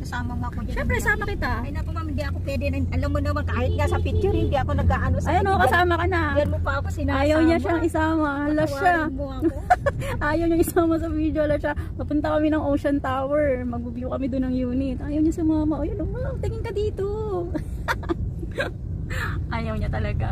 Sama mo ako dyan. Siyempre, sama kita. Ay naku ma'am, hindi ako pwede. Alam mo naman, kahit nga sa picture, hindi ako nag-aano sa Ayun, kasama ka na. Yan mo pa ako sinasama. Ayaw niya siyang isama. Hala siya. Mo ako. Ayaw niya isama sa video. Hala siya. Papunta kami ng Ocean Tower. Mag-view kami doon ng unit. Ayaw niya sumama. O yun, ma'am, tingin ka dito. Ayaw niya talaga.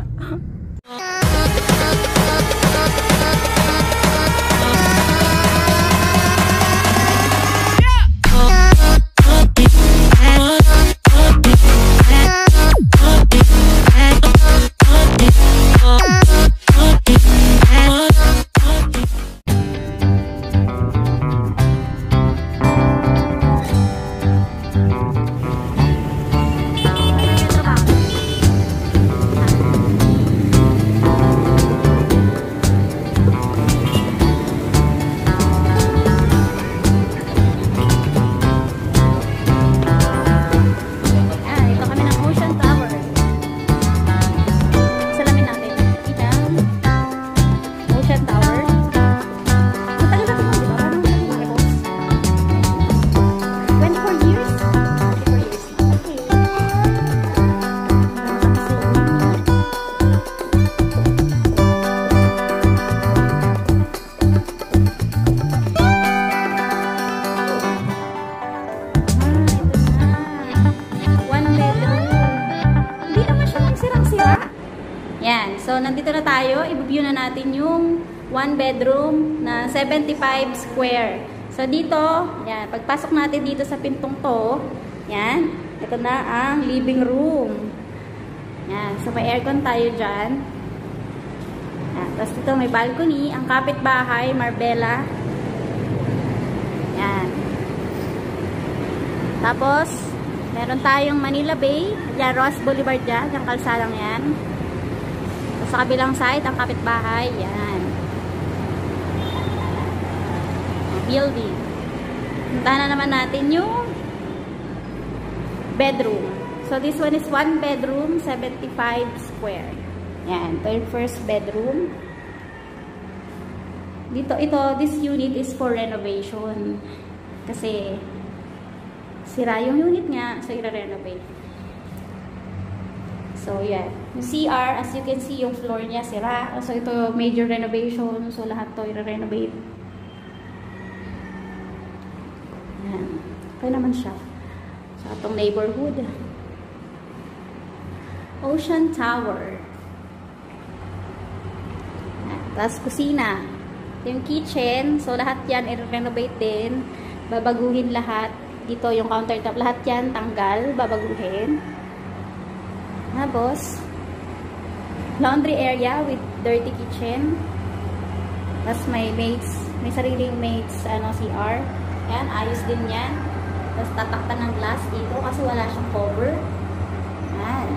So, nandito na tayo. I-view na natin yung 1 bedroom na 75 square. So, dito, yan, pagpasok natin dito sa pintong to, yan, ito na ang living room. Yan, so may aircon tayo dyan. Yan, tapos dito may balcony. Ang kapitbahay, Marbella. Yan. Tapos, meron tayong Manila Bay. Yan, Roxas Boulevard dyan. Yung kalsadang yan. Sa kabilang side, ang kapitbahay. Yan. Building. Puntahan na naman natin yung bedroom. So, this one is 1 bedroom, 75 square. Yan. Ito yung first bedroom. Dito, this unit is for renovation. Kasi, sira yung unit nga. So, i-renovate. So, yan. Yung CR, as you can see, yung floor niya sira. So, ito, major renovation. So, lahat to i-renovate. Yan. Okay naman siya. Sa itong neighborhood. Ocean Tower. Yan. Tapos, kusina. Yung kitchen. So, lahat yan i-renovate din. Babaguhin lahat. Dito, yung countertop. Lahat yan tanggal. Babaguhin. Tapos, laundry area with dirty kitchen. Tapos may maids, may sariling maids, CR. Yan, ayos din yan. Tapos tatakpan ng glass dito kasi wala siyang cover. Yan.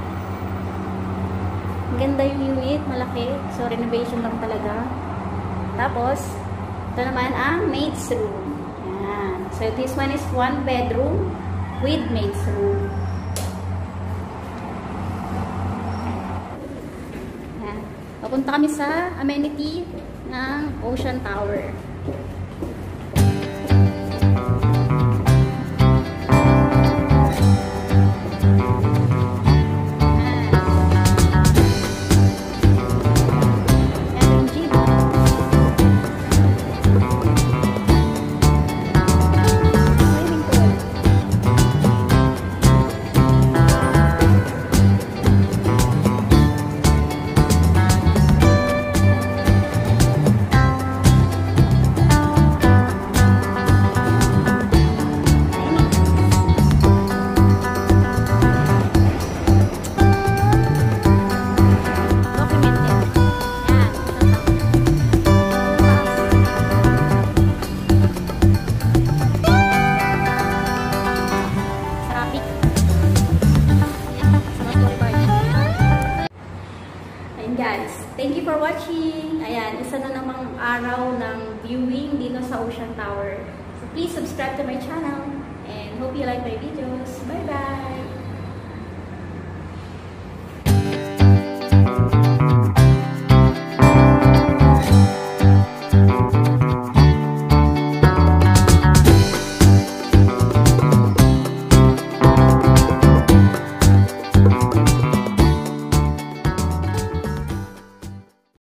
Ang ganda yung unit, malaki. So, renovation lang talaga. Tapos, ito naman ang maid's room. Yan. So, this one is 1 bedroom with maid's room. Papunta kami sa amenity ng Ocean Tower. Guys, thank you for watching. Ayan, isa na namang araw ng viewing dito sa Ocean Tower. So please subscribe to my channel and hope you like my videos. Bye bye!